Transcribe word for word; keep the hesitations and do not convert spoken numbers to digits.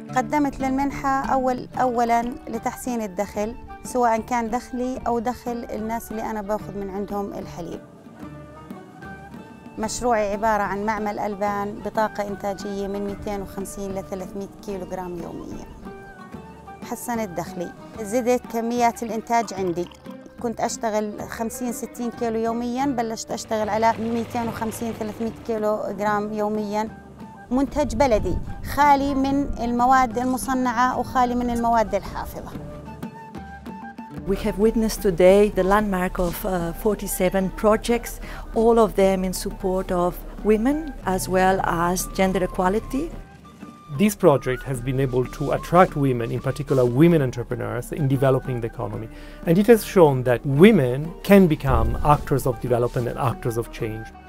قدمت للمنحة أول أولاً لتحسين الدخل، سواء كان دخلي أو دخل الناس اللي أنا باخذ من عندهم الحليب. مشروعي عبارة عن معمل ألبان بطاقة إنتاجية من مئتين وخمسين ل ثلاثمئة كيلو جرام يومياً. حسنت دخلي، زدت كميات الإنتاج عندي. كنت أشتغل خمسين ستين كيلو يومياً، بلشت أشتغل على مئتين وخمسين ثلاثمئة كيلو جرام يومياً. منتج بلدي خالي من المواد المصنعة وخالي من المواد الحافظة. We have witnessed today the landmark of uh, forty-seven projects, all of them in support of women as well as gender equality. This project has been able to attract women, in particular women entrepreneurs, in developing the economy. And it has shown that women can become actors of development and actors of change.